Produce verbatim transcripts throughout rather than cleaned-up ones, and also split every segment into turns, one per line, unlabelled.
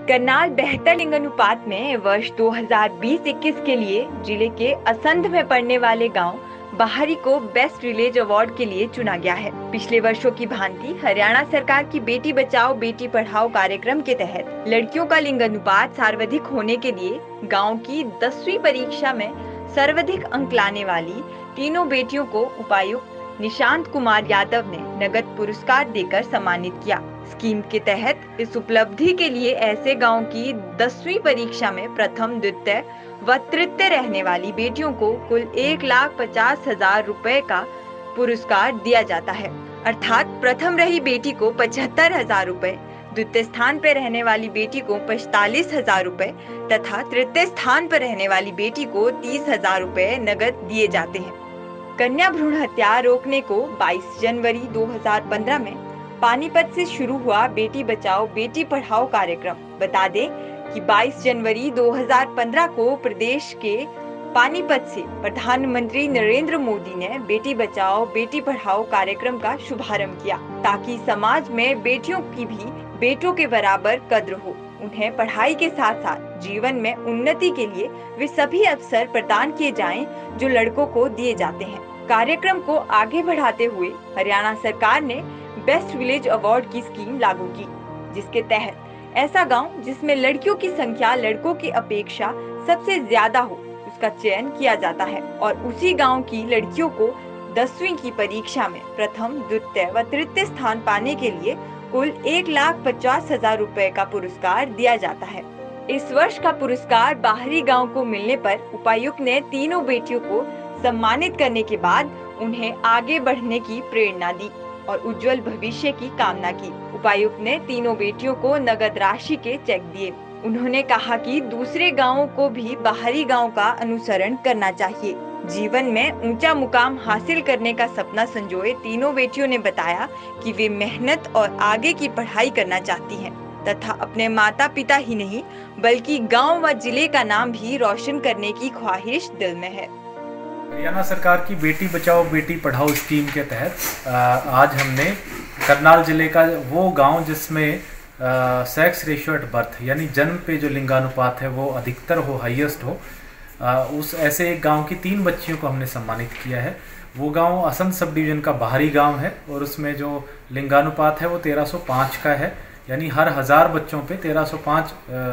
करनाल बेहतर लिंगानुपात में वर्ष दो हज़ार बीस इक्कीस के लिए जिले के असंध में पड़ने वाले गांव बाहरी को बेस्ट विलेज अवार्ड के लिए चुना गया है। पिछले वर्षों की भांति हरियाणा सरकार की बेटी बचाओ बेटी पढ़ाओ कार्यक्रम के तहत लड़कियों का लिंगानुपात सर्वाधिक होने के लिए गांव की दसवीं परीक्षा में सर्वाधिक अंक लाने वाली तीनों बेटियों को उपायुक्त निशांत कुमार यादव ने नगद पुरस्कार देकर सम्मानित किया। स्कीम के तहत इस उपलब्धि के लिए ऐसे गांव की दसवीं परीक्षा में प्रथम, द्वितीय व तृतीय रहने वाली बेटियों को कुल एक लाख पचास हजार रुपए का पुरस्कार दिया जाता है। अर्थात प्रथम रही बेटी को पचहत्तर हजार रुपए, द्वितीय स्थान पर रहने वाली बेटी को पैंतालीस हजार रुपए तथा तृतीय स्थान पर रहने वाली बेटी को तीस हजार रुपए नगद दिए जाते हैं। कन्या भ्रूण हत्या रोकने को बाईस जनवरी दो हज़ार पंद्रह में पानीपत से शुरू हुआ बेटी बचाओ बेटी पढ़ाओ कार्यक्रम। बता दें कि बाईस जनवरी दो हज़ार पंद्रह को प्रदेश के पानीपत से प्रधानमंत्री नरेंद्र मोदी ने बेटी बचाओ बेटी पढ़ाओ कार्यक्रम का शुभारंभ किया, ताकि समाज में बेटियों की भी बेटों के बराबर कद्र हो। उन्हें पढ़ाई के साथ साथ जीवन में उन्नति के लिए वे सभी अवसर प्रदान किए जाएं जो लड़कों को दिए जाते हैं। कार्यक्रम को आगे बढ़ाते हुए हरियाणा सरकार ने बेस्ट विलेज अवार्ड की स्कीम लागू की, जिसके तहत ऐसा गांव जिसमें लड़कियों की संख्या लड़कों की अपेक्षा सबसे ज्यादा हो उसका चयन किया जाता है और उसी गांव की लड़कियों को दसवीं की परीक्षा में प्रथम, द्वितीय व तृतीय स्थान पाने के लिए कुल एक लाख पचास हजार रुपए का पुरस्कार दिया जाता है। इस वर्ष का पुरस्कार बाहरी गांव को मिलने पर उपायुक्त ने तीनों बेटियों को सम्मानित करने के बाद उन्हें आगे बढ़ने की प्रेरणा दी और उज्जवल भविष्य की कामना की। उपायुक्त ने तीनों बेटियों को नगद राशि के चेक दिए। उन्होंने कहा कि दूसरे गांवों को भी बाहरी गांव का अनुसरण करना चाहिए। जीवन में ऊंचा मुकाम हासिल करने का सपना संजोए तीनों बेटियों ने बताया कि वे मेहनत और आगे की पढ़ाई करना चाहती हैं तथा अपने माता पिता ही नहीं बल्कि गांव व जिले का नाम भी रोशन करने की ख्वाहिश दिल में है।
हरियाणा सरकार की बेटी बचाओ बेटी पढ़ाओ स्कीम के तहत आज हमने करनाल जिले का वो गांव जिसमें सेक्स रेशियो एट बर्थ यानी जन्म पे जो लिंगानुपात है वो अधिकतर हो, हाईएस्ट हो, आ, उस ऐसे एक गांव की तीन बच्चियों को हमने सम्मानित किया है। वो गांव असंध सब डिवीजन का बाहरी गांव है और उसमें जो लिंगानुपात है वो तेरह सौ पाँच का है, यानी हर हज़ार बच्चों पे तेरह सौ पाँच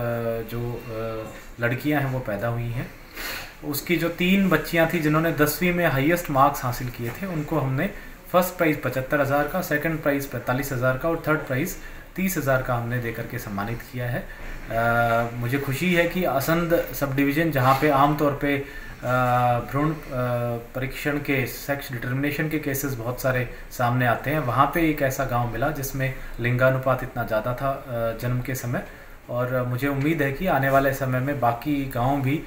जो लड़कियां हैं वो पैदा हुई हैं। उसकी जो तीन बच्चियां थी जिन्होंने दसवीं में हाईएस्ट मार्क्स हासिल किए थे उनको हमने फर्स्ट प्राइज़ पचहत्तर हज़ार का, सेकंड प्राइज़ पैंतालीस हज़ार का और थर्ड प्राइज़ तीस हज़ार का हमने देकर के सम्मानित किया है। आ, मुझे खुशी है कि असंध सब डिवीज़न जहाँ पे आमतौर पे भ्रूण परीक्षण के सेक्स डिटर्मिनेशन के केसेस बहुत सारे सामने आते हैं, वहाँ पे एक ऐसा गांव मिला जिसमें लिंगानुपात इतना ज़्यादा था जन्म के समय। और मुझे उम्मीद है कि आने वाले समय में बाकी गांव भी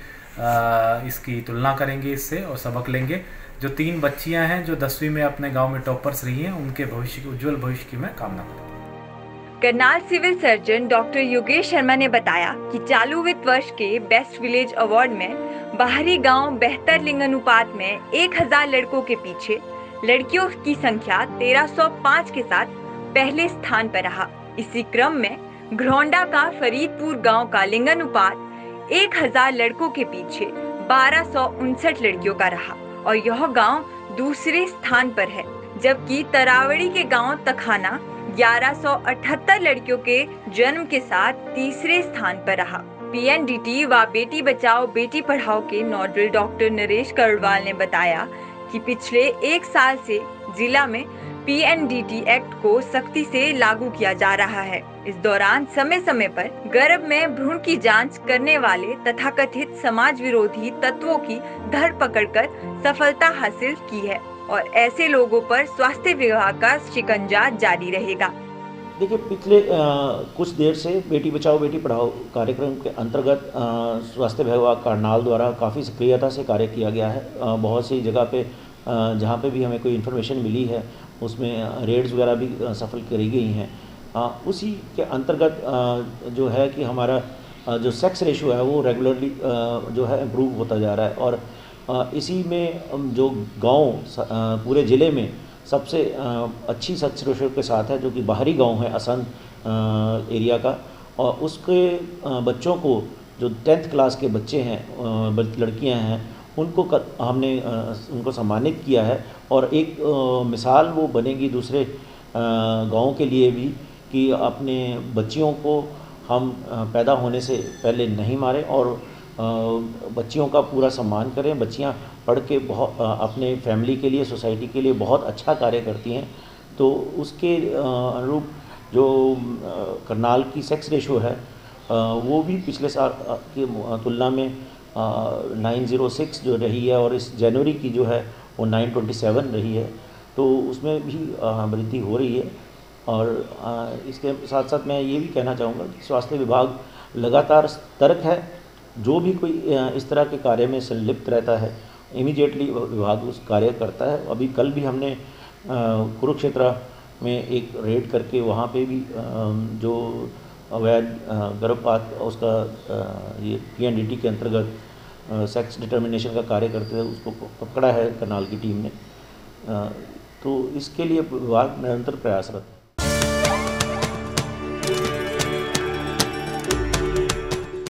आ, इसकी तुलना करेंगे इससे और सबक लेंगे। जो तीन बच्चियां हैं जो दसवीं में अपने गांव में टॉपर्स रही हैं उनके भविष्य की उज्जवल भविष्य की मैं कामना करता हूँ।
Karnal civil surgeon doctor Yogesh Sharma ने बताया कि चालू वित्त वर्ष के बेस्ट विलेज अवार्ड में बाहरी गांव बेहतर लिंगानुपात में एक हज़ार लड़कों के पीछे लड़कियों की संख्या तेरह सौ पाँच के साथ पहले स्थान पर रहा। इसी क्रम में घरौंडा का फरीदपुर गांव का लिंगानुपात एक हज़ार लड़कों के पीछे बारह सौ उनसठ लड़कियों का रहा और यह गांव दूसरे स्थान पर है, जबकि तरावड़ी के गांव तखाना ग्यारह सौ अठहत्तर लड़कियों के जन्म के साथ तीसरे स्थान पर रहा। पीएनडीटी व बेटी बचाओ बेटी पढ़ाओ के नोडल डॉक्टर नरेश करुड़वाल ने बताया कि पिछले एक साल से जिला में पीएनडीटी एक्ट को सख्ती से लागू किया जा रहा है। इस दौरान समय समय पर गर्भ में भ्रूण की जांच करने वाले तथाकथित समाज विरोधी तत्वों की धरपकड़ कर सफलता हासिल की है और ऐसे लोगों पर स्वास्थ्य विभाग का शिकंजा जारी रहेगा।
देखिए, पिछले आ, कुछ देर से बेटी बचाओ बेटी पढ़ाओ कार्यक्रम के अंतर्गत स्वास्थ्य विभाग करनाल द्वारा काफ़ी सक्रियता से कार्य किया गया है। आ, बहुत सी जगह पे जहाँ पे भी हमें कोई इन्फॉर्मेशन मिली है उसमें रेड्स वगैरह भी सफल करी गई हैं। उसी के अंतर्गत जो है कि हमारा जो सेक्स रेशियो है वो रेगुलरली जो है इम्प्रूव होता जा रहा है और इसी में जो गांव पूरे ज़िले में सबसे अच्छी सेक्स रेशियो के साथ है जो कि बाहरी गांव है असंध एरिया का, और उसके बच्चों को जो टेंथ क्लास के बच्चे हैं, लड़कियां हैं, उनको हमने उनको सम्मानित किया है। और एक मिसाल वो बनेगी दूसरे गाँव के लिए भी कि अपने बच्चियों को हम पैदा होने से पहले नहीं मारें और बच्चियों का पूरा सम्मान करें। बच्चियां पढ़ के बहुत अपने फैमिली के लिए, सोसाइटी के लिए बहुत अच्छा कार्य करती हैं। तो उसके अनुरूप जो करनाल की सेक्स रेशो है वो भी पिछले साल की तुलना में नाइन ज़ीरो सिक्स जो रही है और इस जनवरी की जो है वो नाइन ट्वेंटी सेवन रही है। तो उसमें भी वृद्धि हो रही है। और इसके साथ साथ मैं ये भी कहना चाहूँगा कि स्वास्थ्य विभाग लगातार सतर्क है। जो भी कोई इस तरह के कार्य में संलिप्त रहता है, इमीडिएटली विभाग उस कार्य करता है। अभी कल भी हमने कुरुक्षेत्र में एक रेड करके वहाँ पे भी जो अवैध गर्भपात उसका ये पी एन डी टी के अंतर्गत सेक्स डिटर्मिनेशन का कार्य करते थे, उसको पकड़ा है करनाल की टीम ने। तो इसके लिए विभाग निरंतर प्रयासरत है।